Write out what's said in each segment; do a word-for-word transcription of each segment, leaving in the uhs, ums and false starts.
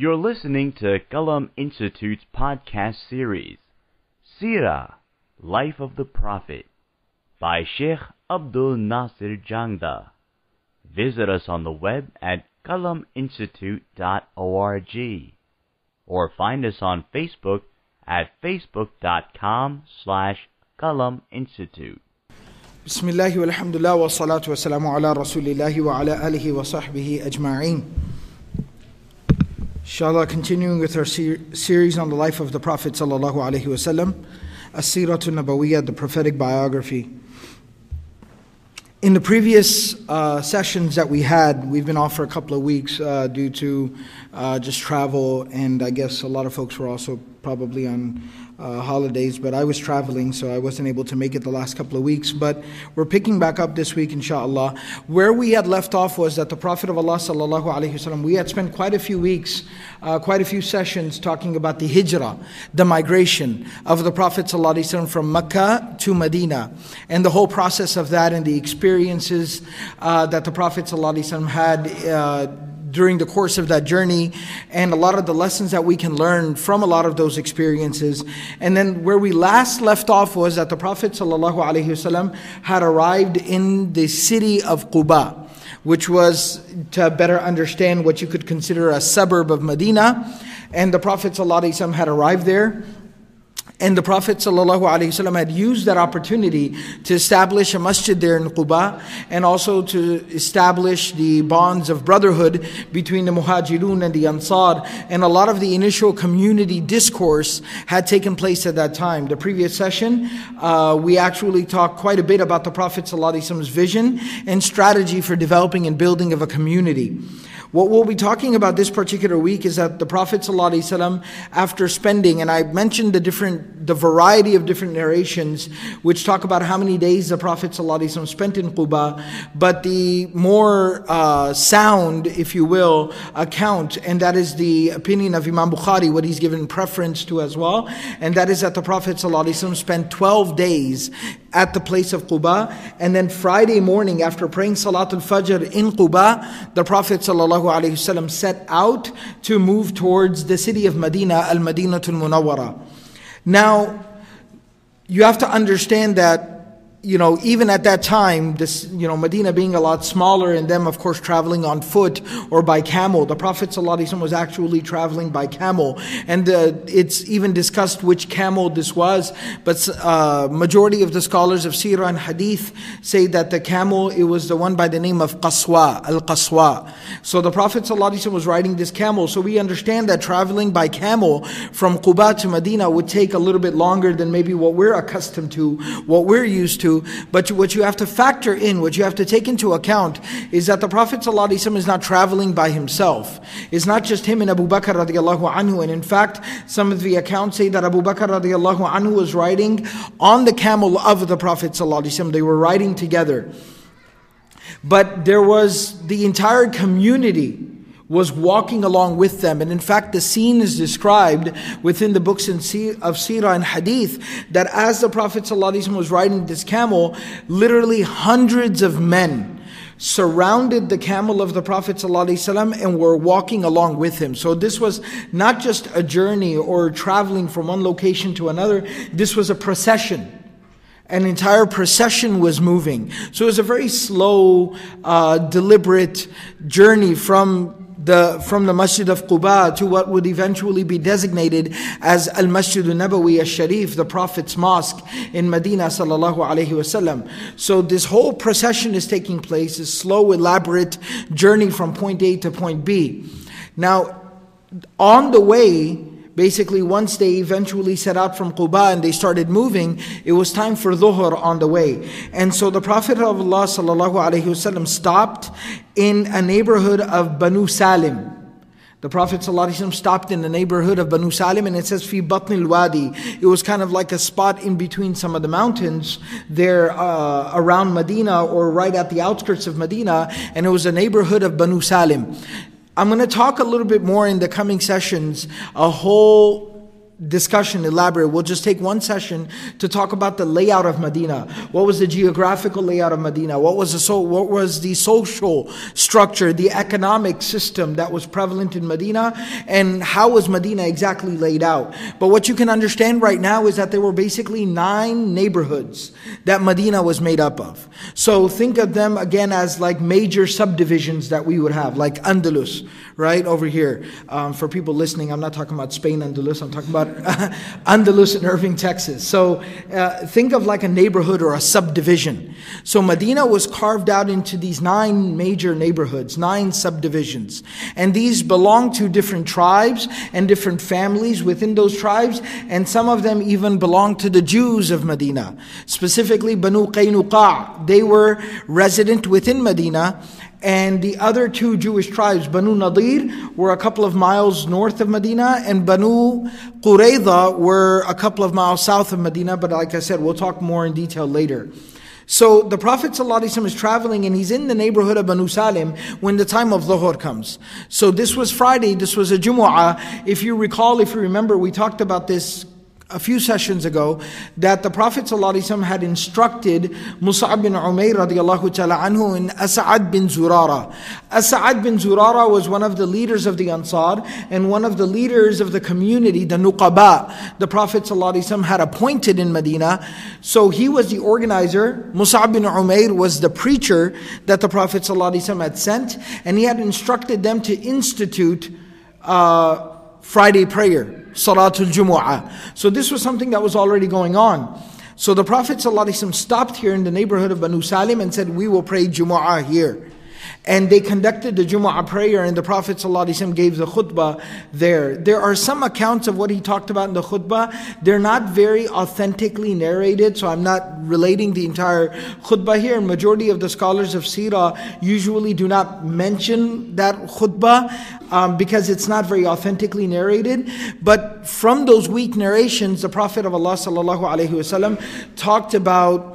You're listening to Qalam Institute's podcast series, Seerah Life of the Prophet, by Shaykh Abdul Nasir Jangda. Visit us on the web at qalam institute dot org or find us on Facebook at facebook.com slash Qalam Institute. Bismillah walhamdulillah wa salatu wa salamu ala rasulillahi wa ala alihi wa sahbihi ajma'een. Inshallah, continuing with our ser- series on the life of the Prophet sallallahu alayhi wasallam, As-Seerah Nabawiyyah, the prophetic biography. In the previous uh, sessions that we had, we've been off for a couple of weeks uh, due to uh, just travel, and I guess a lot of folks were also probably on uh, holidays, but I was traveling, so I wasn't able to make it the last couple of weeks. But we're picking back up this week, inshallah. Where we had left off was that the Prophet of Allah, sallallahu alayhi wasallam, we had spent quite a few weeks, uh, quite a few sessions talking about the hijrah, the migration of the Prophet sallallahu alayhi wasallam from Mecca to Medina, and the whole process of that and the experiences uh, that the Prophet sallallahu alayhi wasallam had uh, during the course of that journey, and a lot of the lessons that we can learn from a lot of those experiences. And then where we last left off was that the Prophet ﷺ had arrived in the city of Quba, which was, to better understand, what you could consider a suburb of Medina. And the Prophet ﷺ had arrived there. And the Prophet ﷺ had used that opportunity to establish a masjid there in Quba, and also to establish the bonds of brotherhood between the Muhajirun and the Ansar. And a lot of the initial community discourse had taken place at that time. The previous session, uh, we actually talked quite a bit about the Prophet ﷺ's vision and strategy for developing and building of a community. What we'll be talking about this particular week is that the Prophet ﷺ, after spending, and I mentioned the different, the variety of different narrations which talk about how many days the Prophet ﷺ spent in Quba, but the more uh, sound, if you will, account, and that is the opinion of Imam Bukhari, what he's given preference to as well, and that is that the Prophet ﷺ spent twelve days at the place of Quba, and then Friday morning after praying Salatul Fajr in Quba, the Prophet ﷺ set out to move towards the city of Medina, Al-Madinatul Munawwara. Now, you have to understand that, you know, even at that time, this, you know, Medina being a lot smaller, and them, of course, traveling on foot or by camel. The Prophet ﷺ was actually traveling by camel, and uh, it's even discussed which camel this was. But uh, majority of the scholars of Seerah and Hadith say that the camel, it was the one by the name of Qaswa, Al-Qaswa. So the Prophet ﷺ was riding this camel. So we understand that traveling by camel from Quba to Medina would take a little bit longer than maybe what we're accustomed to, what we're used to. But what you have to factor in, what you have to take into account, is that the Prophet ﷺ is not traveling by himself. It's not just him and Abu Bakr radiallahu anhu. And in fact, some of the accounts say that Abu Bakr radiallahu anhu was riding on the camel of the Prophet ﷺ. They were riding together. But there was the entire community was walking along with them. And in fact, the scene is described within the books of Seerah and Hadith, that as the Prophet ﷺ was riding this camel, literally hundreds of men surrounded the camel of the Prophet ﷺ and were walking along with him. So this was not just a journey or traveling from one location to another, this was a procession. An entire procession was moving. So it was a very slow, uh, deliberate journey from The, from the Masjid of Quba to what would eventually be designated as Al-Masjid al-Nabawi al-Sharif, the Prophet's Mosque in Medina, sallallahu alayhi wasallam. So this whole procession is taking place, this slow, elaborate journey from point A to point B. Now, on the way, basically once they eventually set out from Quba and they started moving, it was time for Dhuhr on the way. And so the Prophet of Allah sallallahu alayhi wasallam stopped in a neighborhood of Banu Salim. The Prophet ﷺ stopped in the neighborhood of Banu Salim, and it says, Fi batnil wadi. It was kind of like a spot in between some of the mountains there uh, around Medina, or right at the outskirts of Medina, and it was a neighborhood of Banu Salim. I'm going to talk a little bit more in the coming sessions, a whole discussion, elaborate. We'll just take one session to talk about the layout of Medina. What was the geographical layout of Medina? What was the so what was the social structure, the economic system that was prevalent in Medina, and how was Medina exactly laid out? But what you can understand right now is that there were basically nine neighborhoods that Medina was made up of. So think of them again as like major subdivisions that we would have, like Andalus, right over here. Um, for people listening, I'm not talking about Spain, Andalus. I'm talking about Andalus in Irving, Texas. So uh, think of like a neighborhood or a subdivision. So Medina was carved out into these nine major neighborhoods, nine subdivisions. And these belong to different tribes and different families within those tribes. And some of them even belong to the Jews of Medina. Specifically, Banu Qaynuqa. They were resident within Medina. And the other two Jewish tribes, Banu Nadir, were a couple of miles north of Medina, and Banu Qurayza were a couple of miles south of Medina. But like I said, we'll talk more in detail later. So the Prophet ﷺ is traveling, and he's in the neighborhood of Banu Salim when the time of Dhuhr comes. So this was Friday, this was a Jumu'ah. If you recall, if you remember, we talked about this a few sessions ago, that the Prophet ﷺ had instructed Mus'ab bin Umayr radiallahu ta'ala anhu and As'ad bin Zurara. As'ad bin Zurara was one of the leaders of the Ansar and one of the leaders of the community, the Nuqaba, the Prophet ﷺ had appointed in Medina. So he was the organizer. Mus'ab bin Umayr was the preacher that the Prophet ﷺ had sent, and he had instructed them to institute uh, Friday prayer, Salatul Jumu'ah. So this was something that was already going on. So the Prophet ﷺ stopped here in the neighborhood of Banu Salim and said, we will pray Jumu'ah here. And they conducted the Jumu'ah prayer, and the Prophet ﷺ gave the khutbah there. There are some accounts of what he talked about in the khutbah. They're not very authentically narrated, so I'm not relating the entire khutbah here. And majority of the scholars of Seerah usually do not mention that khutbah um, because it's not very authentically narrated. But from those weak narrations, the Prophet of Allah sallallahu alayhi wasallam talked about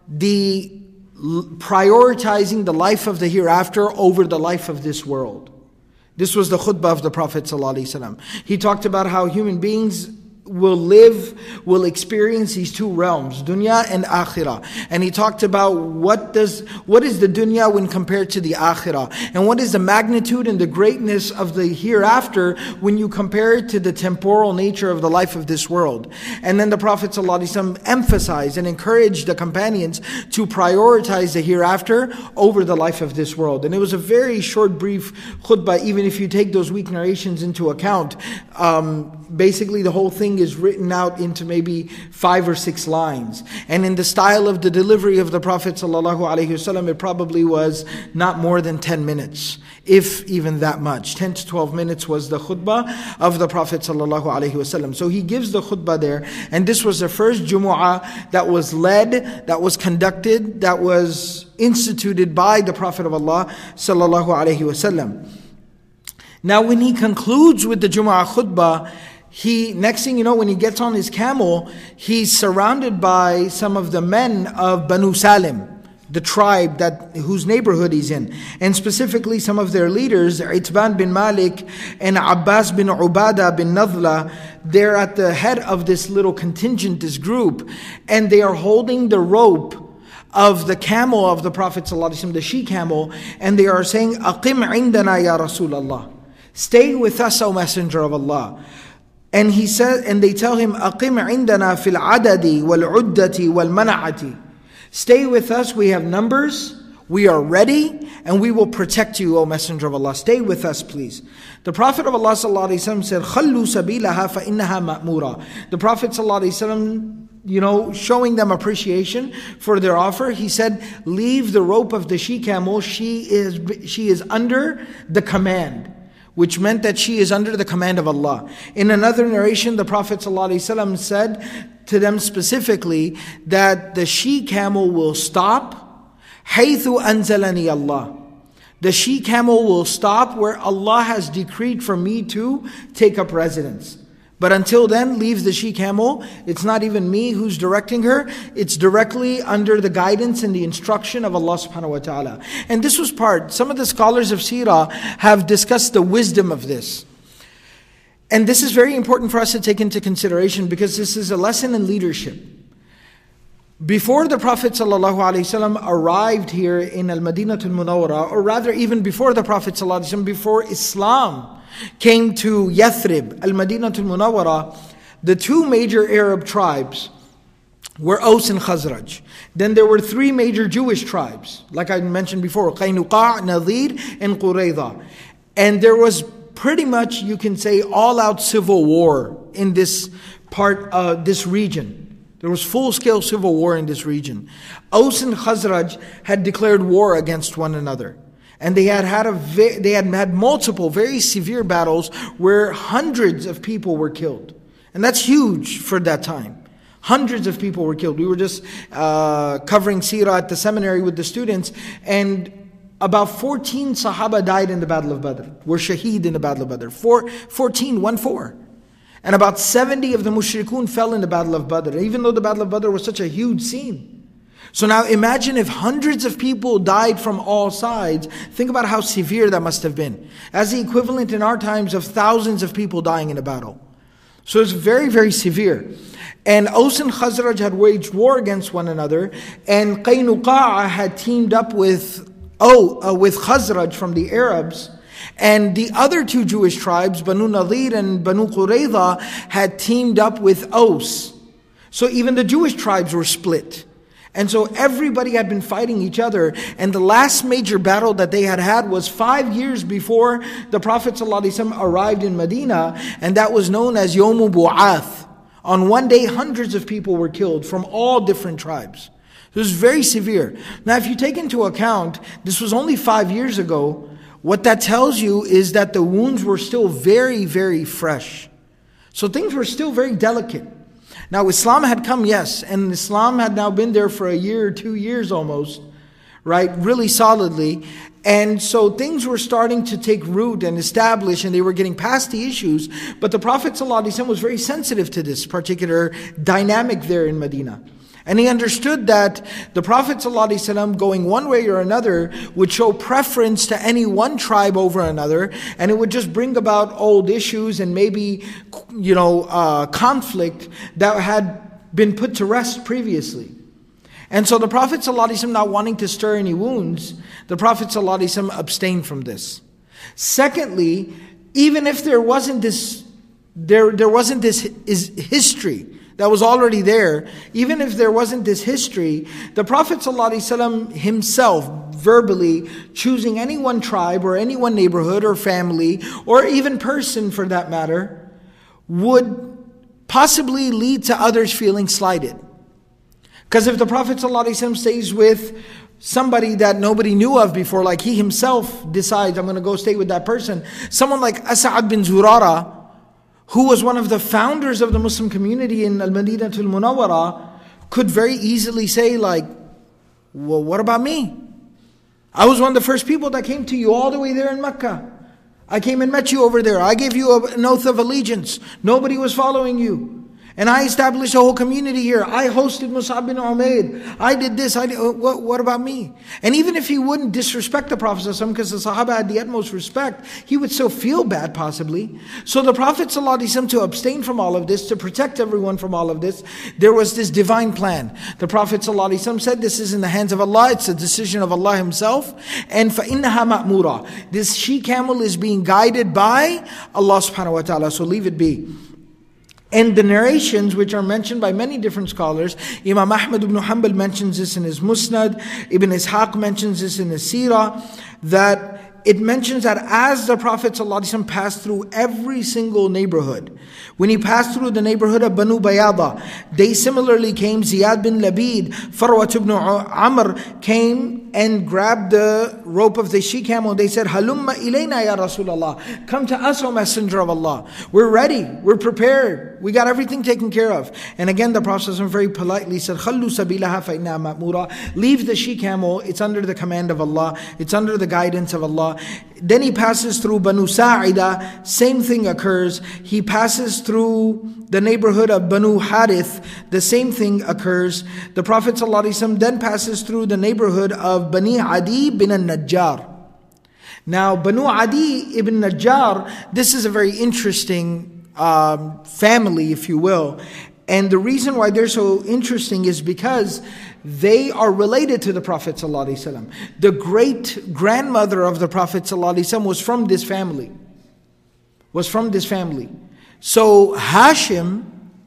the prioritizing the life of the hereafter over the life of this world. This was the khutbah of the Prophet ﷺ. He talked about how human beings will live, will experience these two realms, dunya and akhirah. And he talked about what does what is the dunya when compared to the akhirah, and what is the magnitude and the greatness of the hereafter when you compare it to the temporal nature of the life of this world. And then the Prophet ﷺ emphasized and encouraged the companions to prioritize the hereafter over the life of this world. And it was a very short, brief khutbah, even if you take those weak narrations into account. Um, basically the whole thing is written out into maybe five or six lines. And in the style of the delivery of the Prophet ﷺ, it probably was not more than ten minutes, if even that much. ten to twelve minutes was the khutbah of the Prophet ﷺ. So he gives the khutbah there, and this was the first Jumu'ah that was led, that was conducted, that was instituted by the Prophet of Allah sallallahu alaihi wasallam. Now when he concludes with the Jumu'ah khutbah, He, next thing you know, when he gets on his camel, he's surrounded by some of the men of Banu Salim, the tribe that whose neighborhood he's in. And specifically some of their leaders, Itban bin Malik and Abbas bin Ubadah bin Nadla, they're at the head of this little contingent, this group, and they are holding the rope of the camel of the Prophet ﷺ, the she camel, and they are saying, Aqim indana ya Rasulallah. Stay with us, O Messenger of Allah. And he said, and they tell him, Aqim indana fil adadi wal uddati wal mana'ati. Stay with us, we have numbers, we are ready, and we will protect you, O Messenger of Allah. Stay with us, please. The Prophet of Allah ﷺ said, Khallu sabilaha fa innaha ma'mura. The Prophet ﷺ, you know, showing them appreciation for their offer, he said, leave the rope of the she camel, she is, she is under the command. Which meant that she is under the command of Allah. In another narration, the Prophet ﷺ said to them specifically that the she camel will stop, حَيْثُ أَنزَلَنِي Allah. The she camel will stop where Allah has decreed for me to take up residence. But until then, leave the she camel. It's not even me who's directing her. It's directly under the guidance and the instruction of Allah subhanahu wa ta'ala. And this was part, some of the scholars of Seerah have discussed the wisdom of this. And this is very important for us to take into consideration because this is a lesson in leadership. Before the Prophet sallallahu alayhi wasallam arrived here in Al-Madinatul Munawwara, or rather even before the Prophet sallallahu alayhi wasallam, before Islam came to Yathrib, Al-Madinatul Munawwara, the two major Arab tribes were Aus and Khazraj. Then there were three major Jewish tribes, like I mentioned before, Qaynuqa', Nadir, and Qurayza. And there was pretty much, you can say, all-out civil war in this part, uh, this region. There was full-scale civil war in this region. Aus and Khazraj had declared war against one another. And they had had, a ve- they had had multiple very severe battles where hundreds of people were killed. And that's huge for that time. Hundreds of people were killed. We were just uh, covering Seerah at the seminary with the students, and about fourteen Sahaba died in the Battle of Badr. Were shaheed in the Battle of Badr. Four, fourteen, one four. And about seventy of the mushrikun fell in the Battle of Badr, even though the Battle of Badr was such a huge scene. So now imagine if hundreds of people died from all sides. Think about how severe that must have been. As the equivalent in our times of thousands of people dying in a battle. So it's very, very severe. And Aus and Khazraj had waged war against one another. And Qaynuqa' had teamed up with, oh, uh, with Khazraj from the Arabs. And the other two Jewish tribes, Banu Nadir and Banu Qurayza, had teamed up with Aus. So even the Jewish tribes were split. And so everybody had been fighting each other. And the last major battle that they had had was five years before the Prophet ﷺ arrived in Medina. And that was known as Yawmu Bu'ath. On one day, hundreds of people were killed from all different tribes. It was very severe. Now, if you take into account, this was only five years ago, what that tells you is that the wounds were still very, very fresh. So things were still very delicate. Now, Islam had come, yes, and Islam had now been there for a year or two years almost, right, really solidly. And so things were starting to take root and establish, and they were getting past the issues. But the Prophet ﷺ was very sensitive to this particular dynamic there in Medina. And he understood that the Prophet ﷺ going one way or another would show preference to any one tribe over another, and it would just bring about old issues and maybe, you know, uh, conflict that had been put to rest previously. And so the Prophet ﷺ, not wanting to stir any wounds, the Prophet ﷺ abstained from this. Secondly, even if there wasn't this, there there wasn't this is history that was already there, even if there wasn't this history, the Prophet ﷺ himself verbally choosing any one tribe or any one neighborhood or family or even person for that matter would possibly lead to others feeling slighted. Because if the Prophet ﷺ stays with somebody that nobody knew of before, like he himself decides, I'm going to go stay with that person, someone like As'ad bin Zurara, who was one of the founders of the Muslim community in Al-Madinatul Munawwara, could very easily say like, well, what about me? I was one of the first people that came to you all the way there in Mecca. I came and met you over there. I gave you an oath of allegiance. Nobody was following you. And I established a whole community here. I hosted Mus'ab bin Umair. I did this. I did, what, what about me? And even if he wouldn't disrespect the Prophet ﷺ, because the Sahaba had the utmost respect, he would still feel bad possibly. So the Prophet ﷺ, to abstain from all of this, to protect everyone from all of this, there was this divine plan. The Prophet ﷺ said, this is in the hands of Allah. It's a decision of Allah Himself. And فَإِنَّهَا مَأْمُورًا. This she-camel is being guided by Allah subhanahu wa ta'ala. So leave it be. And the narrations, which are mentioned by many different scholars, Imam Ahmad ibn Hanbal mentions this in his Musnad, Ibn Ishaq mentions this in his Seerah, that it mentions that as the Prophet ﷺ passed through every single neighborhood, when he passed through the neighborhood of Banu Bayada, they similarly came, Ziyad bin Labid, Farwat ibn Amr came and grabbed the rope of the she-camel. They said, Halumma ilayna ya Rasulallah. Come to us, O Messenger of Allah. We're ready. We're prepared. We got everything taken care of. And again, the Prophet very politely said, Khallu sabilaha fa inna ma'mura. Leave the she-camel. It's under the command of Allah. It's under the guidance of Allah. Then he passes through Banu Sa'ida. Same thing occurs. He passes through the neighborhood of Banu Harith. The same thing occurs. The Prophet ﷺ then passes through the neighborhood of Bani Adi bin al-Najjar. Now, Banu Adi ibn Najjar, this is a very interesting um, family, if you will. And the reason why they're so interesting is because they are related to the Prophet ﷺ. The great grandmother of the Prophet ﷺ was from this family. Was from this family. So Hashim,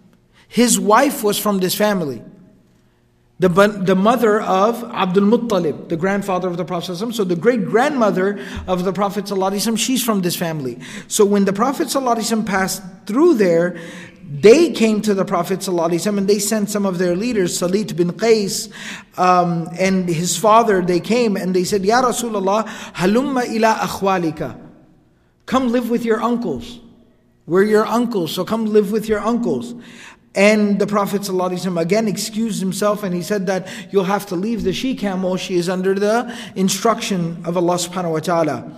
his wife was from this family. The, the mother of Abdul Muttalib, the grandfather of the Prophet ﷺ. So the great-grandmother of the Prophet ﷺ, she's from this family. So when the Prophet ﷺ passed through there, they came to the Prophet ﷺ and they sent some of their leaders, Salit bin Qais um, and his father, they came and they said, Ya Rasulullah, halumma ila akhwalika. Come live with your uncles. We're your uncles, so come live with your uncles. And the Prophet ﷺ again excused himself and he said that you'll have to leave the she-camel. She is under the instruction of Allah subhanahu wa ta'ala.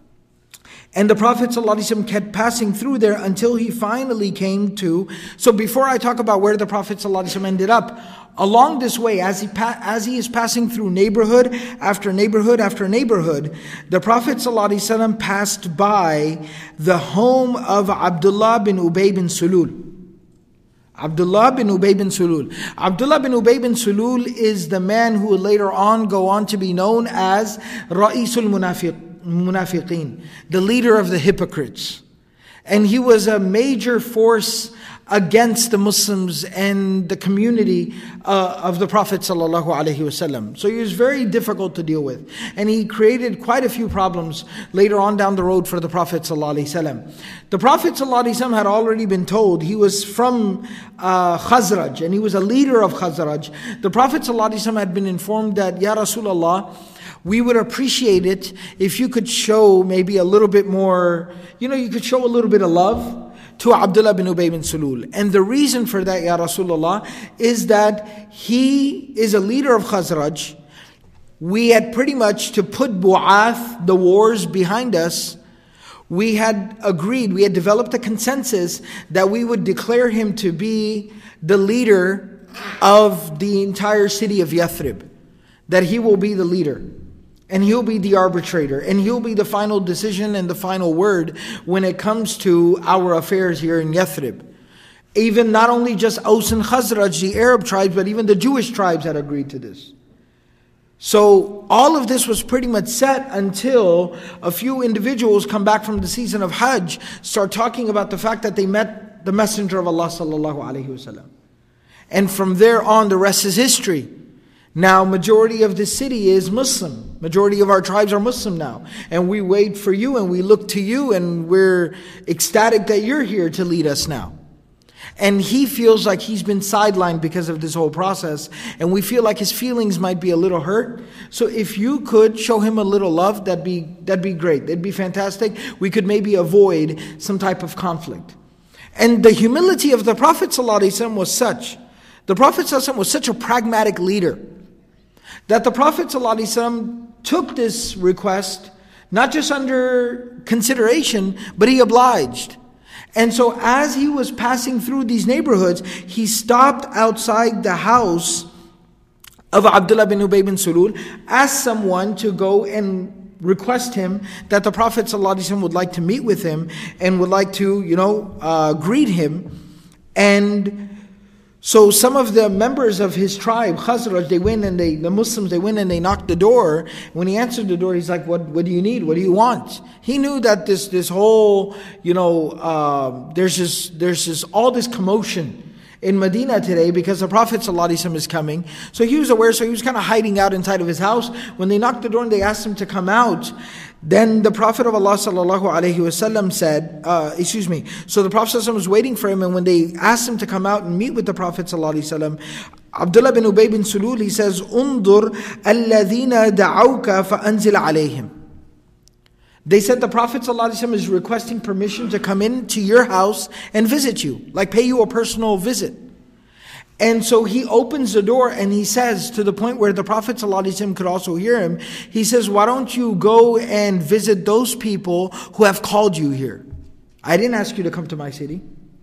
And the Prophet ﷺ kept passing through there until he finally came to... So before I talk about where the Prophet ﷺ ended up, along this way, as he pa- as he is passing through neighborhood after neighborhood after neighborhood, the Prophet ﷺ passed by the home of Abdullah bin Ubay bin Sulul. Abdullah bin Ubay bin Sulul. Abdullah bin Ubay bin Sulul is the man who will later on go on to be known as Ra'isul Munafiq, Munafiqeen, the leader of the hypocrites. And he was a major force against the Muslims and the community uh, of the Prophet sallallahu, alayhi, wasallam. So he was very difficult to deal with. And he created quite a few problems later on down the road for the Prophet sallallahu, alayhi, wasallam. The Prophet sallallahu, alayhi, wasallam had already been told, he was from uh, Khazraj and he was a leader of Khazraj. The Prophet sallallahu, alayhi, wasallam had been informed that, Ya Rasulullah, we would appreciate it if you could show maybe a little bit more, you know, you could show a little bit of love to Abdullah bin Ubay bin Sulul. And the reason for that, Ya Rasulullah, is that he is a leader of Khazraj. We had pretty much to put Bu'ath, the wars, behind us. We had agreed, we had developed a consensus that we would declare him to be the leader of the entire city of Yathrib. That he will be the leader. And he'll be the arbitrator. And he'll be the final decision and the final word when it comes to our affairs here in Yathrib. Even not only just Aus and Khazraj, the Arab tribes, but even the Jewish tribes had agreed to this. So all of this was pretty much set until a few individuals come back from the season of Hajj, start talking about the fact that they met the Messenger of Allah sallallahu alayhi wasallam. And from there on, the rest is history. Now, majority of the city is Muslim. Majority of our tribes are Muslim now. And we wait for you and we look to you and we're ecstatic that you're here to lead us now. And he feels like he's been sidelined because of this whole process. And we feel like his feelings might be a little hurt. So if you could show him a little love, that'd be, that'd be great. That'd be fantastic. We could maybe avoid some type of conflict. And the humility of the Prophet ﷺ was such. The Prophet ﷺ was such a pragmatic leader, that the Prophet ﷺ took this request, not just under consideration, but he obliged. And so as he was passing through these neighborhoods, he stopped outside the house of Abdullah bin Ubay bin Sulul, asked someone to go and request him that the Prophet ﷺ would like to meet with him and would like to, you know, uh, greet him. And so some of the members of his tribe, Khazraj, they went and they, the Muslims, they went and they knocked the door. When he answered the door, he's like, what, what do you need? What do you want? He knew that this, this whole, you know, uh, there's just, there's just all this commotion in Medina today because the Prophet ﷺ is coming. So he was aware, so he was kind of hiding out inside of his house. When they knocked the door and they asked him to come out, then the Prophet of Allah sallallahu alayhi wasallam said, uh, excuse me, so the Prophet ﷺ was waiting for him, and when they asked him to come out and meet with the Prophet sallallahu alayhi wasallam, Abdullah bin Ubay bin Sulul, he says, "Undur alladhina da'awka fa'anzil alayhim." They said the Prophet ﷺ is requesting permission to come into your house and visit you, like pay you a personal visit. And so he opens the door and he says, to the point where the Prophet ﷺ could also hear him, he says, why don't you go and visit those people who have called you here? I didn't ask you to come to my city.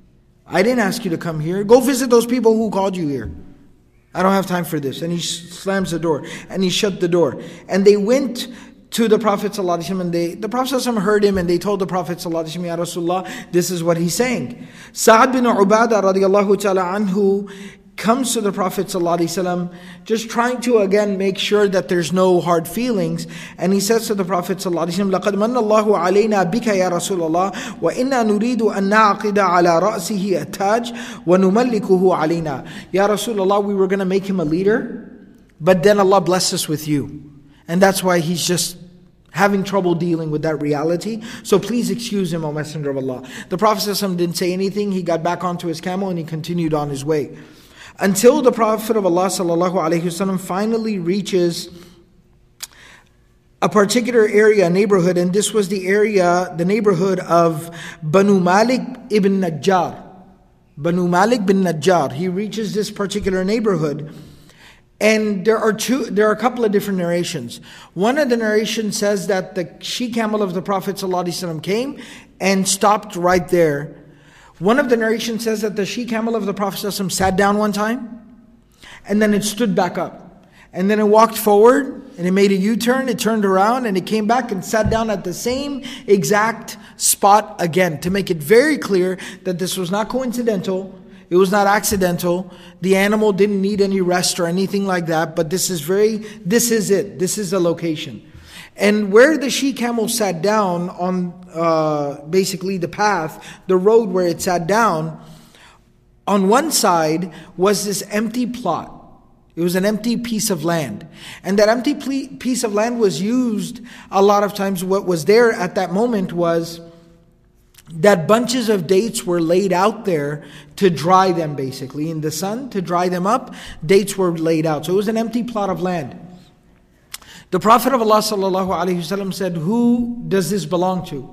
I didn't ask you to come here. Go visit those people who called you here. I don't have time for this. And he slams the door and he shut the door. And they went to the Prophet ﷺ, and they, the Prophet ﷺ heard him, and they told the Prophet ﷺ, Ya Rasulullah, this is what he's saying. Sa'ad bin Ubadah radiallahu ta'ala anhu comes to the Prophet ﷺ, just trying to again make sure that there's no hard feelings, and he says to the Prophet ﷺ, لَقَدْ مَنَّ اللَّهُ عَلَيْنَا بِكَ يَا رَسُولَ اللَّهِ وَإِنَّا نُرِيدُ أَن نَعْقِدَ عَلَى رَأْسِهِ التَّاجِ وَنُمَلِّكُهُ عَلَيْنَا. Ya Rasulullah, we were going to make him a leader, but then Allah blessed us with you. And that's why he's just having trouble dealing with that reality. So please excuse him, O Messenger of Allah. The Prophet ﷺ didn't say anything. He got back onto his camel and he continued on his way. Until the Prophet of Allah sallallahu alayhi wasallam finally reaches a particular area, a neighborhood, and this was the area, the neighborhood of Banu Malik ibn Najjar. Banu Malik bin Najjar. He reaches this particular neighborhood. And there are two, there are a couple of different narrations. One of the narrations says that the she-camel of the Prophet ﷺ came and stopped right there. One of the narrations says that the she-camel of the Prophet ﷺ sat down one time, and then it stood back up. And then it walked forward, and it made a U-turn, it turned around, and it came back and sat down at the same exact spot again, to make it very clear that this was not coincidental. It was not accidental. The animal didn't need any rest or anything like that. But this is very, this is it. This is the location. And where the she-camel sat down on uh, basically the path, the road where it sat down, on one side was this empty plot. It was an empty piece of land. And that empty piece of land was used a lot of times. What was there at that moment was that bunches of dates were laid out there to dry them, basically in the sun, to dry them up. Dates were laid out. So it was an empty plot of land. The Prophet of Allah sallallahu alayhi wasallam said, who does this belong to?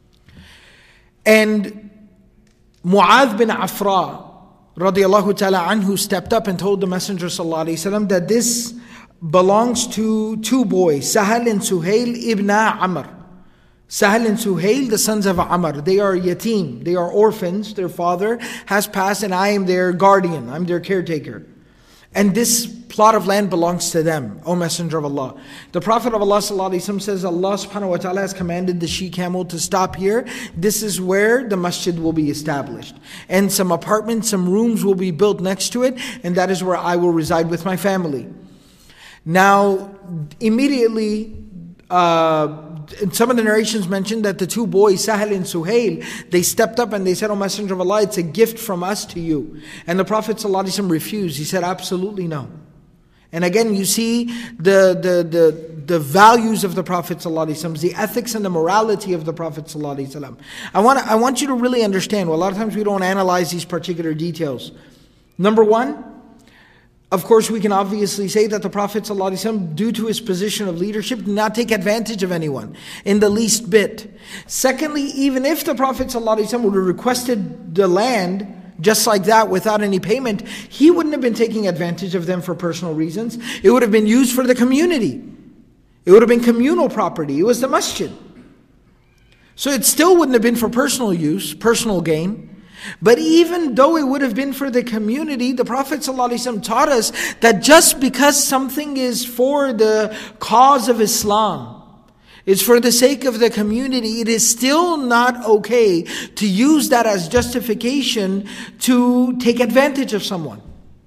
And Mu'adh bin Afra radiallahu ta'ala anhu stepped up and told the Messenger sallallahu alayhi wasallam that this belongs to two boys, Sahal and Suhail ibn Amr. Sahal and Suhail, the sons of Amr, they are yatim, they are orphans, their father has passed and I am their guardian, I'm their caretaker. And this plot of land belongs to them, O Messenger of Allah. The Prophet of Allah sallallahu alaihi wasallam says, Allah subhanahu wa ta'ala has commanded the she-camel to stop here. This is where the masjid will be established. And some apartments, some rooms will be built next to it, and that is where I will reside with my family. Now, immediately, uh, some of the narrations mentioned that the two boys, Sahal and Suhail, they stepped up and they said, O Messenger of Allah, it's a gift from us to you. And the Prophet ﷺ refused. He said, absolutely no. And again, you see the, the, the, the values of the Prophet ﷺ, the ethics and the morality of the Prophet ﷺ. I want, I want you to really understand, well, a lot of times we don't analyze these particular details. Number one, of course, we can obviously say that the Prophet ﷺ, due to his position of leadership, did not take advantage of anyone in the least bit. Secondly, even if the Prophet ﷺ would have requested the land just like that without any payment, he wouldn't have been taking advantage of them for personal reasons. It would have been used for the community. It would have been communal property. It was the masjid. So it still wouldn't have been for personal use, personal gain. But even though it would have been for the community, the Prophet ﷺ taught us that just because something is for the cause of Islam, it's for the sake of the community, it is still not okay to use that as justification to take advantage of someone.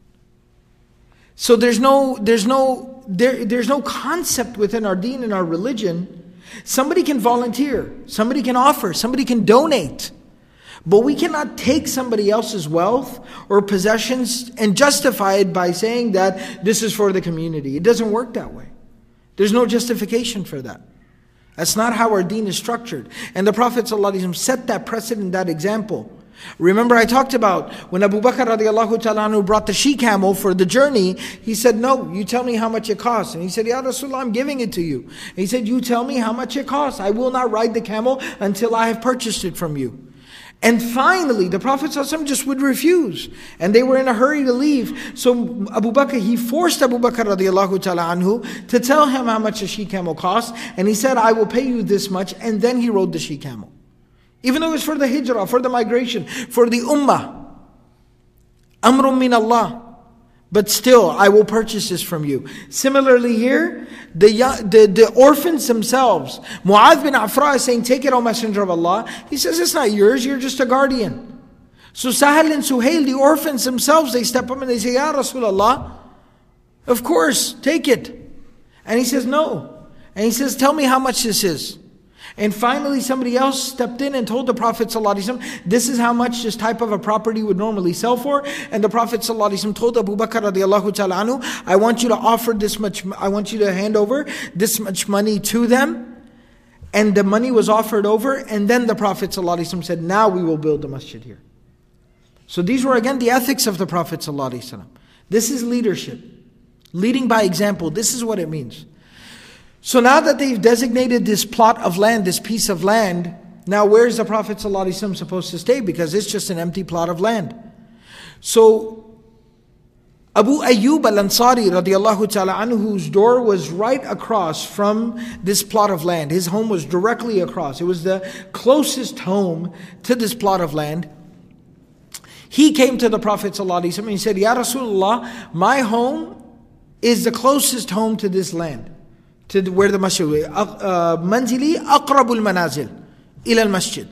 So there's no, there's no, there, there's no concept within our deen and our religion. Somebody can volunteer, somebody can offer, somebody can donate. But we cannot take somebody else's wealth or possessions and justify it by saying that this is for the community. It doesn't work that way. There's no justification for that. That's not how our deen is structured. And the Prophet ﷺ set that precedent, that example. Remember I talked about when Abu Bakr radiallahu ta'ala anhu brought the she-camel for the journey, he said, no, you tell me how much it costs. And he said, Ya Rasulullah, I'm giving it to you. And he said, you tell me how much it costs. I will not ride the camel until I have purchased it from you. And finally, the Prophet ﷺ just would refuse. And they were in a hurry to leave. So Abu Bakr, he forced Abu Bakr radiallahu ta'ala anhu to tell him how much a she-camel cost. And he said, I will pay you this much. And then he rode the she-camel. Even though it was for the hijrah, for the migration, for the ummah. Amrun min Allah. but still, I will purchase this from you. Similarly here, the, the, the orphans themselves, Mu'adh bin Afra is saying, take it, O Messenger of Allah. He says, it's not yours, you're just a guardian. So Sahal and Suhail, the orphans themselves, they step up and they say, Ya Rasulullah, of course, take it. And he says, no. And he says, tell me how much this is. And finally somebody else stepped in and told the Prophet ﷺ, this is how much this type of a property would normally sell for. And the Prophet ﷺ told Abu Bakr radiallahu ta'ala anhu, I want you to offer this much, I want you to hand over this much money to them. And the money was offered over, and then the Prophet ﷺ said, now we will build the masjid here. So these were again the ethics of the Prophet ﷺ. This is leadership. Leading by example, this is what it means. So now that they've designated this plot of land, this piece of land, now where is the Prophet ﷺ supposed to stay? Because it's just an empty plot of land. So Abu Ayyub al-Ansari radiallahu ta'ala anhu, whose door was right across from this plot of land. His home was directly across. It was the closest home to this plot of land. He came to the Prophet ﷺ and he said, Ya Rasulullah, my home is the closest home to this land. To where the masjid is. Manzili aqrabul manazil ila al-masjid.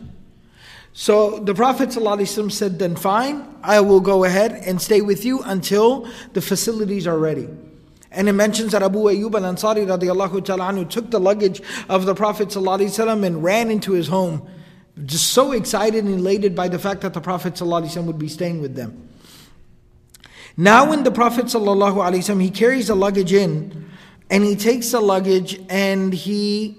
So the Prophet ﷺ said, then fine, I will go ahead and stay with you until the facilities are ready. And it mentions that Abu Ayyub al-Ansari radiallahu ta'ala anhu took the luggage of the Prophet ﷺ and ran into his home, just so excited and elated by the fact that the Prophet ﷺ would be staying with them. Now when the Prophet ﷺ, he carries the luggage in, and he takes the luggage and he,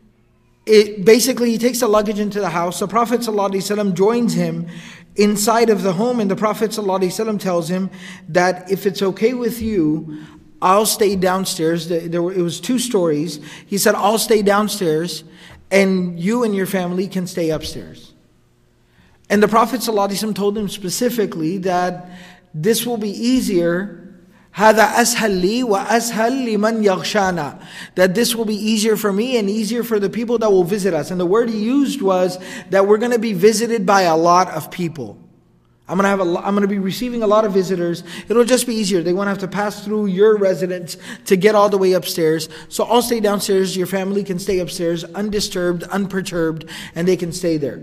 it, basically he takes the luggage into the house. The Prophet ﷺ joins him inside of the home, and the Prophet ﷺ tells him that if it's okay with you, I'll stay downstairs. There were, it was two stories. He said, I'll stay downstairs and you and your family can stay upstairs. And the Prophet ﷺ told him specifically that this will be easier, هذا أسهل لي وأسهل لمن يغشانا, that this will be easier for me and easier for the people that will visit us. And the word he used was that we're going to be visited by a lot of people. I'm going to have a, I'm going to be receiving a lot of visitors. It'll just be easier. They won't have to pass through your residence to get all the way upstairs. So I'll stay downstairs. Your family can stay upstairs, undisturbed, unperturbed, and they can stay there.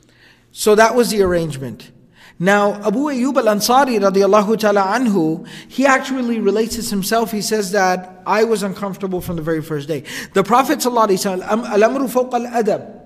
So that was the arrangement. Now, Abu Ayyub al-Ansari radiallahu ta'ala anhu, he actually relates this himself. He says that I was uncomfortable from the very first day. The Prophet sallallahu alaihi wasallam, al-amru fawqa al-adab.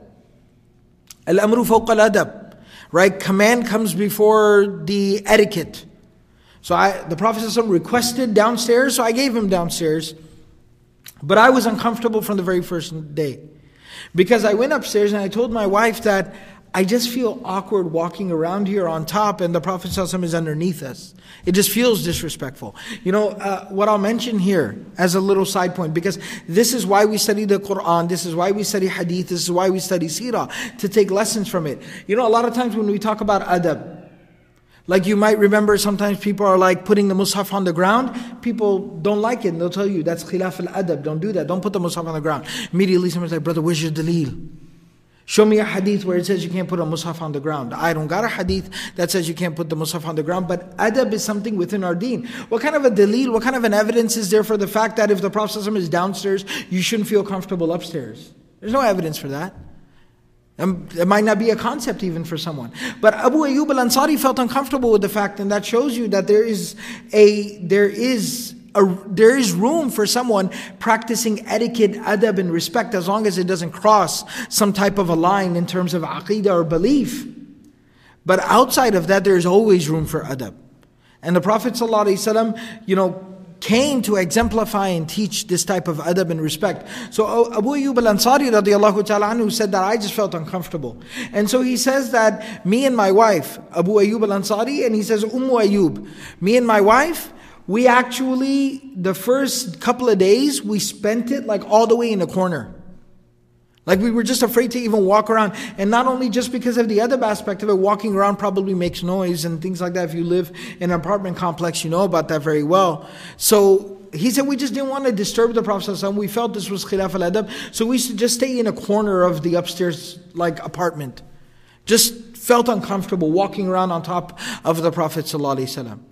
Al-amru fawqa al-adab. Right? Command comes before the etiquette. So I, the Prophet sallallahu alaihi wasallam requested downstairs, so I gave him downstairs. But I was uncomfortable from the very first day. Because I went upstairs and I told my wife that I just feel awkward walking around here on top and the Prophet ﷺ is underneath us. It just feels disrespectful. You know, uh, what I'll mention here as a little side point, because this is why we study the Quran, this is why we study hadith, this is why we study seerah, to take lessons from it. You know, a lot of times when we talk about adab, like you might remember sometimes people are like putting the mushaf on the ground. People don't like it and they'll tell you that's khilaf al-adab, don't do that, don't put the mushaf on the ground. Immediately someone's like, brother, where's your daleel? Show me a hadith where it says you can't put a mushaf on the ground. I don't got a hadith that says you can't put the mushaf on the ground, but adab is something within our deen. What kind of a daleel, what kind of an evidence is there for the fact that if the Prophet ﷺ is downstairs, you shouldn't feel comfortable upstairs? There's no evidence for that. Um, it might not be a concept even for someone. But Abu Ayyub al-Ansari felt uncomfortable with the fact, and that shows you that there is a, there is A, there is room for someone practicing etiquette, adab, and respect, as long as it doesn't cross some type of a line in terms of aqeedah or belief. But outside of that, there is always room for adab. And the Prophet ﷺ, you know, came to exemplify and teach this type of adab and respect. So Abu Ayyub al-Ansari radiallahu ta'ala anhu said that I just felt uncomfortable. And so he says that me and my wife, Abu Ayyub al-Ansari, and he says Ummu Ayyub, me and my wife, we actually, the first couple of days, we spent it like all the way in the corner. Like we were just afraid to even walk around. And not only just because of the other aspect of it, walking around probably makes noise and things like that. If you live in an apartment complex, you know about that very well. So he said we just didn't want to disturb the Prophet ﷺ. We felt this was khilaf al-adab. So we used to just stay in a corner of the upstairs like apartment. Just felt uncomfortable walking around on top of the Prophet ﷺ.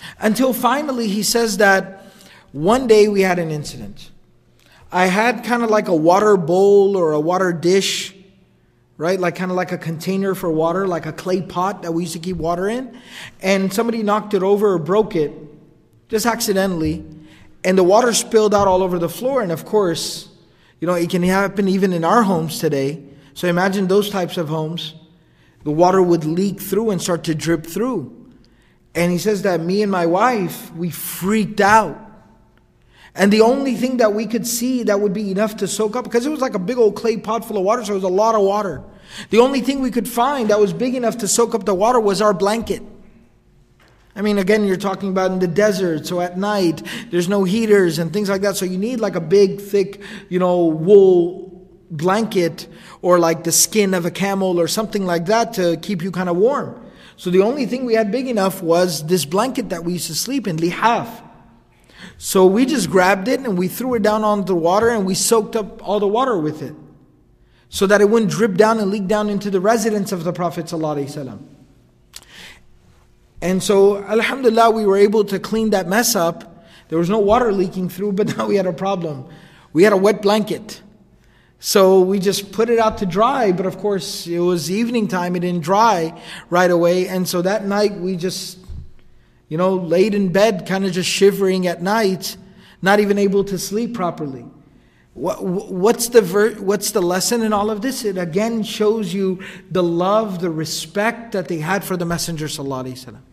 Until finally he says that one day we had an incident. I had kind of like a water bowl or a water dish, right? Like kind of like a container for water, like a clay pot that we used to keep water in. And somebody knocked it over or broke it, just accidentally. And the water spilled out all over the floor. And of course, you know, it can happen even in our homes today. So imagine those types of homes. The water would leak through and start to drip through. And he says that me and my wife, we freaked out. And the only thing that we could see that would be enough to soak up, because it was like a big old clay pot full of water, so it was a lot of water. The only thing we could find that was big enough to soak up the water was our blanket. I mean, again, you're talking about in the desert, so at night, there's no heaters and things like that. So you need like a big, thick, you know, wool blanket or like the skin of a camel or something like that to keep you kind of warm. So the only thing we had big enough was this blanket that we used to sleep in, lihaf. So we just grabbed it and we threw it down on the water and we soaked up all the water with it, so that it wouldn't drip down and leak down into the residence of the Prophet ﷺ. And so, alhamdulillah, we were able to clean that mess up. There was no water leaking through, but now we had a problem. We had a wet blanket. So we just put it out to dry, but of course it was evening time, it didn't dry right away. And so that night we just, you know, laid in bed, kind of just shivering at night, not even able to sleep properly. What, what's the ver- what's the lesson in all of this? It again shows you the love, the respect that they had for the Messenger sallallahu alaihi wasallam.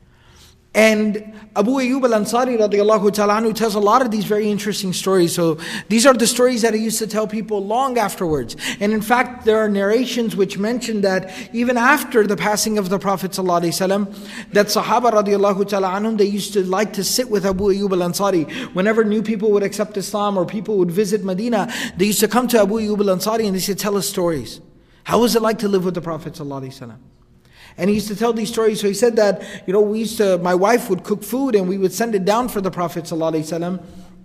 And Abu Ayyub al-Ansari radiallahu ta'ala anhu tells a lot of these very interesting stories. So these are the stories that he used to tell people long afterwards. And in fact, there are narrations which mention that even after the passing of the Prophet sallallahu alaihi wasallam, that Sahaba radiallahu ta'ala anhum, they used to like to sit with Abu Ayyub al-Ansari. Whenever new people would accept Islam or people would visit Medina, they used to come to Abu Ayyub al-Ansari and they said, tell us stories. How was it like to live with the Prophet sallallahu alaihi wasallam? And he used to tell these stories. So he said that, you know, we used to, my wife would cook food and we would send it down for the Prophet ﷺ.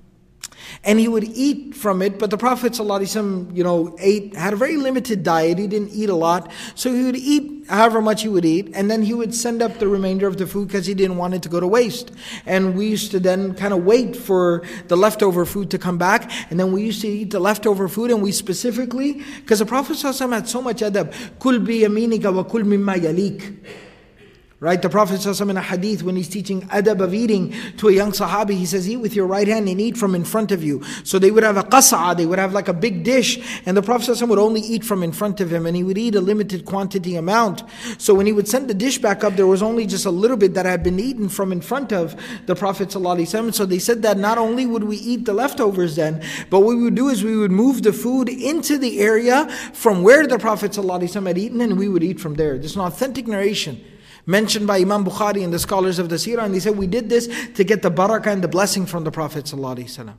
And he would eat from it, but the Prophet ﷺ, you know, ate, had a very limited diet. He didn't eat a lot. So he would eat however much he would eat, and then he would send up the remainder of the food because he didn't want it to go to waste. And we used to then kind of wait for the leftover food to come back, and then we used to eat the leftover food, and we specifically, because the Prophet ﷺ had so much adab, kul bi yaminika wa kul mimma yalik. Right, the Prophet ﷺ in a hadith, when he's teaching adab of eating to a young sahabi, he says, eat with your right hand and eat from in front of you. So they would have a qas'a, they would have like a big dish, and the Prophet ﷺ would only eat from in front of him, and he would eat a limited quantity amount. So when he would send the dish back up, there was only just a little bit that had been eaten from in front of the Prophet ﷺ. So they said that not only would we eat the leftovers then, but what we would do is we would move the food into the area from where the Prophet ﷺ had eaten, and we would eat from there. This is an authentic narration mentioned by Imam Bukhari and the scholars of the Seerah, and they said we did this to get the barakah and the blessing from the Prophet ﷺ.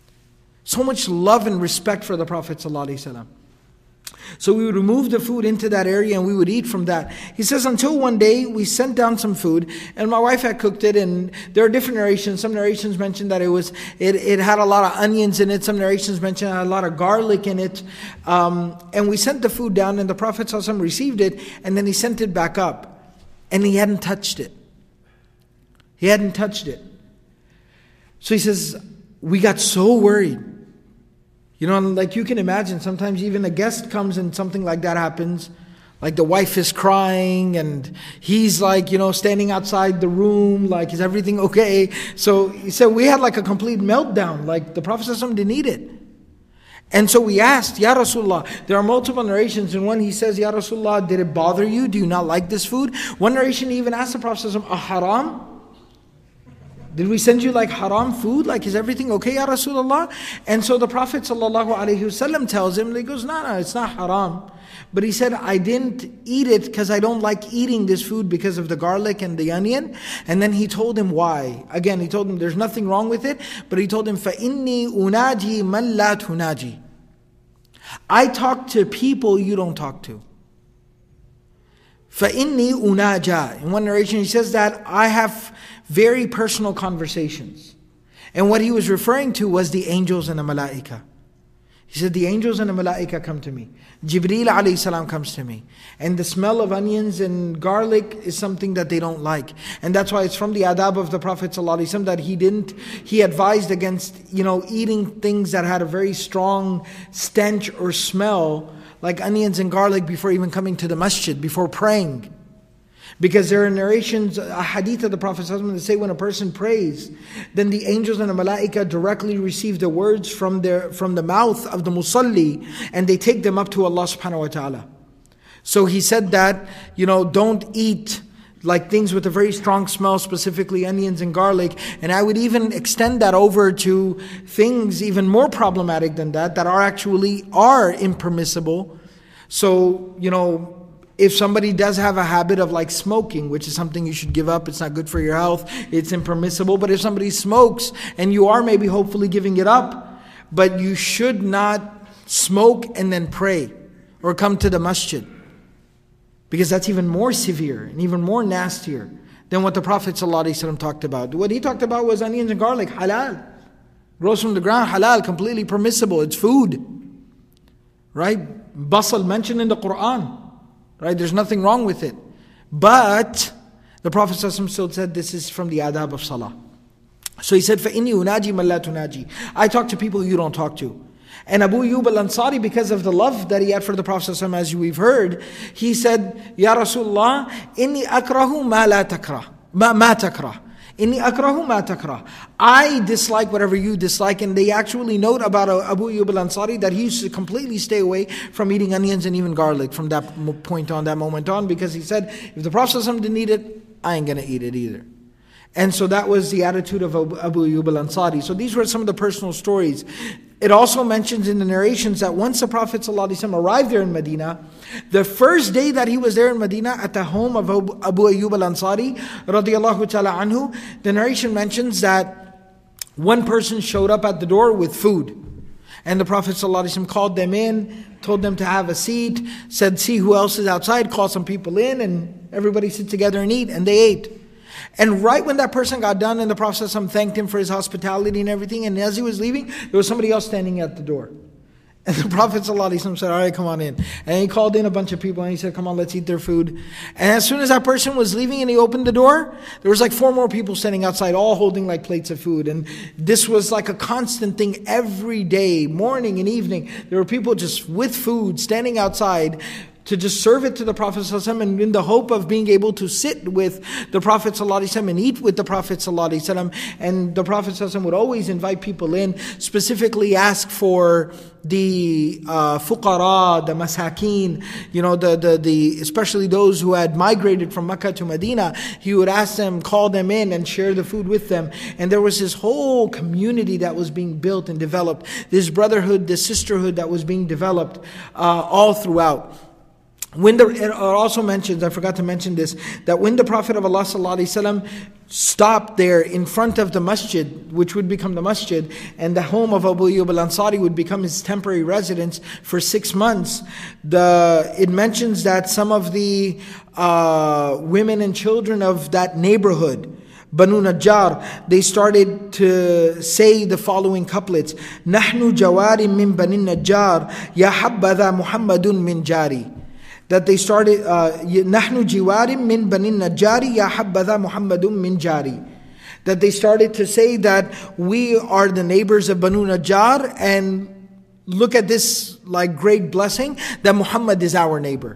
So much love and respect for the Prophet ﷺ. So we would remove the food into that area and we would eat from that. He says until one day we sent down some food and my wife had cooked it, and there are different narrations. Some narrations mention that it was it, it had a lot of onions in it. Some narrations mention it had a lot of garlic in it. Um, and we sent the food down and the Prophet ﷺ received it, and then he sent it back up. And he hadn't touched it. He hadn't touched it. So he says, we got so worried. You know, like you can imagine, sometimes even a guest comes and something like that happens. Like the wife is crying and he's like, you know, standing outside the room, like, is everything okay? So he said, we had like a complete meltdown. Like the Prophet ﷺ didn't eat it. And so we asked, Ya Rasulullah, there are multiple narrations. In one he says, Ya Rasulullah, did it bother you? Do you not like this food? One narration he even asked the Prophet ﷺ, a haram? Did we send you like haram food? Like, is everything okay, Ya Rasulullah? And so the Prophet sallallahu alayhi wasallam tells him, he goes, no, no, it's not haram. But he said, I didn't eat it because I don't like eating this food because of the garlic and the onion. And then he told him why. Again, he told him there's nothing wrong with it. But he told him, فَإِنِّي أُنَاجِي مَنْ لَا تُنَاجِي. I talk to people you don't talk to. فَإِنِّي أُنَاجَى. In one narration he says that I have very personal conversations. And what he was referring to was the angels and the malaika. He said, the angels and the malaika come to me. Jibreel alayhi salam comes to me. And the smell of onions and garlic is something that they don't like. And that's why it's from the adab of the Prophet ﷺ that he didn't, he advised against, you know, eating things that had a very strong stench or smell, like onions and garlic, before even coming to the masjid, before praying. Because there are narrations, a hadith of the Prophet ﷺ that say when a person prays, then the angels and the malaika directly receive the words from their from the mouth of the musalli, and they take them up to Allah subhanahu wa ta'ala. So he said that, you know, don't eat like things with a very strong smell, specifically onions and garlic. And I would even extend that over to things even more problematic than that, that are actually are impermissible. So, you know, if somebody does have a habit of like smoking, which is something you should give up, it's not good for your health, it's impermissible. But if somebody smokes and you are maybe hopefully giving it up, but you should not smoke and then pray or come to the masjid, because that's even more severe and even more nastier than what the Prophet ﷺ talked about. What he talked about was onions and garlic, halal. Grows from the ground, halal, completely permissible, it's food. Right? Basal mentioned in the Quran. Right? There's nothing wrong with it. But the Prophet ﷺ still said this is from the adab of salah. So he said, فَإِنِّي أُنَاجِي مَنْ لَا تُنَاجِي. I talk to people you don't talk to. And Abu Ayyub al-Ansari, because of the love that he had for the Prophet ﷺ, as we've heard, he said, Ya Rasulullah, إِنِّي أَكْرَهُ مَا لَا تَكْرَهُ مَا مَا تَكْرَهُ إِنِّي أَكْرَهُ مَا تَكْرَهُ. I dislike whatever you dislike. And they actually note about Abu Ayyub al-Ansari that he used to completely stay away from eating onions and even garlic from that point on, that moment on, because he said, if the Prophet ﷺ didn't eat it, I ain't going to eat it either. And so that was the attitude of Abu Ayyub al-Ansari. So these were some of the personal stories. It also mentions in the narrations that once the Prophet ﷺ arrived there in Medina, the first day that he was there in Medina at the home of Abu Ayyub al-Ansari radiyallahu ta'ala anhu, the narration mentions that one person showed up at the door with food. And the Prophet ﷺ called them in, told them to have a seat, said, see who else is outside, call some people in, and everybody sit together and eat. And they ate. And right when that person got done, and the Prophet ﷺ thanked him for his hospitality and everything, and as he was leaving, there was somebody else standing at the door. And the Prophet ﷺ said, all right, come on in. And he called in a bunch of people and he said, come on, let's eat their food. And as soon as that person was leaving and he opened the door, there was like four more people standing outside, all holding like plates of food. And this was like a constant thing every day, morning and evening. There were people just with food standing outside to just serve it to the Prophet ﷺ, and in the hope of being able to sit with the Prophet ﷺ and eat with the Prophet ﷺ. And the Prophet ﷺ would always invite people in, specifically ask for the uh, fuqara, the masakeen, you know, the, the, the, especially those who had migrated from Mecca to Medina. He would ask them, call them in and share the food with them. And there was this whole community that was being built and developed, this brotherhood, this sisterhood that was being developed uh, all throughout. When the, it also mentions, I forgot to mention this, that when the Prophet of Allah sallallahu alaihi wasallam stopped there in front of the masjid, which would become the masjid, and the home of Abu Ayyub al-Ansari would become his temporary residence for six months, the it mentions that some of the uh, women and children of that neighborhood, Banu Najjar, they started to say the following couplets: Nahnu jawarim min Bani Najjar, ya habbadha Muhammadun min jari. That they started, نحن جوار من بني النجار يا حبذا محمد من جاري. That they started to say that we are the neighbors of Banu Najjar, and look at this like great blessing that Muhammad is our neighbor.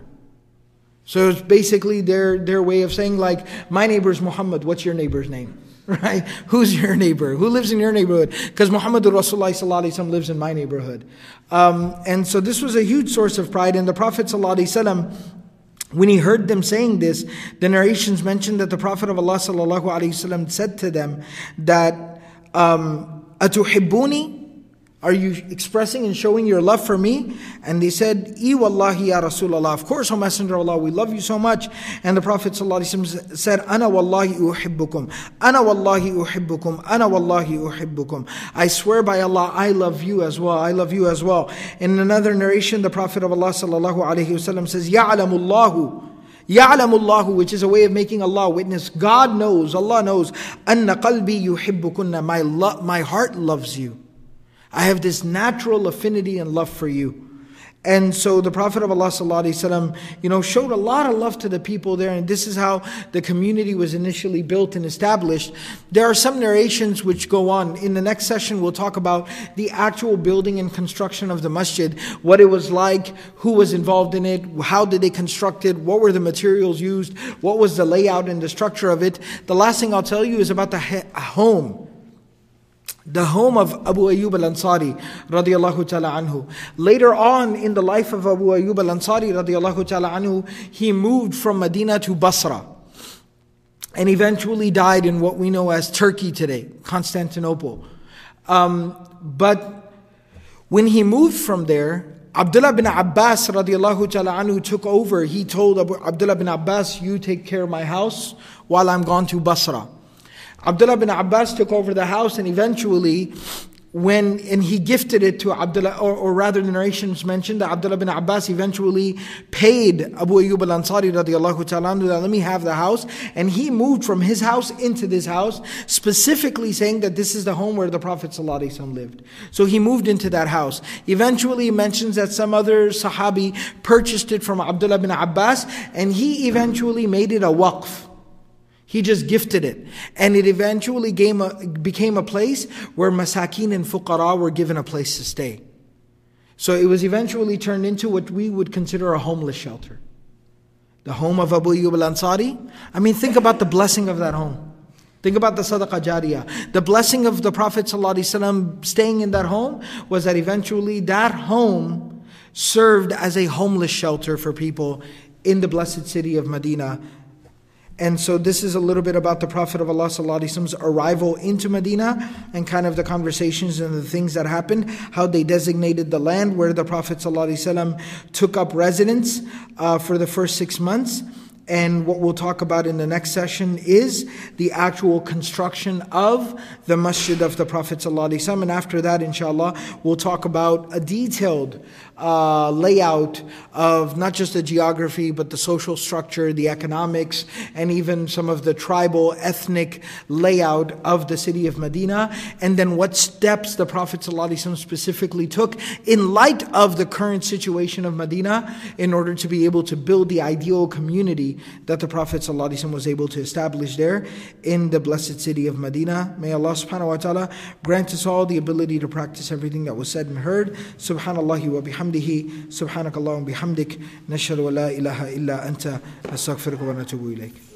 So it's basically their, their way of saying like, my neighbor is Muhammad, what's your neighbor's name? Right? Who's your neighbor? Who lives in your neighborhood? Because Muhammadur Rasulullah sallallahu alaihi wasallam lives in my neighborhood. Um, and so this was a huge source of pride. And the Prophet sallallahu alaihi wasallam, when he heard them saying this, the narrations mention that the Prophet of Allah sallallahu alaihi wasallam said to them that, um, Atuhibbuni? Are you expressing and showing your love for me? And they said, I wallahi ya Rasulullah. Of course, O Messenger of Allah, we love you so much. And the Prophet ﷺ said, Ana wallahi uhibbukum. Ana wallahi uhibbukum. Ana wallahi uhibbukum. I swear by Allah, I love you as well. I love you as well. In another narration, the Prophet of Allah sallallahu alaihi wasallam says, Ya'lamullahu. Ya'lamullahu, which is a way of making Allah witness. God knows, Allah knows. Anna qalbi yuhibbukunna. My, lo- my heart loves you. I have this natural affinity and love for you. And so the Prophet of Allah sallallahu alaihi wasallam, you know, showed a lot of love to the people there, and this is how the community was initially built and established. There are some narrations which go on. In the next session, we'll talk about the actual building and construction of the masjid, what it was like, who was involved in it, how did they construct it, what were the materials used, what was the layout and the structure of it. The last thing I'll tell you is about the home. The home of Abu Ayyub al-Ansari radiyallahu ta'ala anhu. Later on in the life of Abu Ayyub al-Ansari radiyallahu ta'ala anhu, he moved from Medina to Basra and eventually died in what we know as Turkey today, Constantinople. Um, but when he moved from there, Abdullah bin Abbas radiyallahu ta'ala anhu took over. He told Abu, Abdullah bin Abbas, you take care of my house while I'm gone to Basra. Abdullah bin Abbas took over the house, and eventually when, and he gifted it to Abdullah, or, or rather the narrations mentioned that Abdullah bin Abbas eventually paid Abu Ayyub al-Ansari radiallahu ta'ala anhu that let me have the house, and he moved from his house into this house, specifically saying that this is the home where the Prophet sallallahu alaihi wasallam lived. So he moved into that house. Eventually he mentions that some other Sahabi purchased it from Abdullah bin Abbas, and he eventually made it a waqf. He just gifted it. And it eventually became a, became a place where masakin and fuqara were given a place to stay. So it was eventually turned into what we would consider a homeless shelter. The home of Abu Ayyub al-Ansari. I mean, think about the blessing of that home. Think about the sadaqah jariyah. The blessing of the Prophet ﷺ staying in that home was that eventually that home served as a homeless shelter for people in the blessed city of Medina. And so this is a little bit about the Prophet of Allah sallallahu alaihi wasallam's arrival into Medina and kind of the conversations and the things that happened, how they designated the land where the Prophet sallallahu alaihi wasallam took up residence uh, for the first six months. And what we'll talk about in the next session is the actual construction of the masjid of the Prophet ﷺ. And after that, inshallah, we'll talk about a detailed uh, layout of not just the geography, but the social structure, the economics, and even some of the tribal, ethnic layout of the city of Medina. And then what steps the Prophet ﷺ specifically took in light of the current situation of Medina in order to be able to build the ideal community that the Prophet ﷺ was able to establish there in the blessed city of Medina. May Allah subhanahu wa ta'ala grant us all the ability to practice everything that was said and heard. Subhanallahi wa bihamdihi, subhanakallah wa bihamdik, nashhadu wa la ilaha illa anta, nastaghfiruka wa natubu ilayk.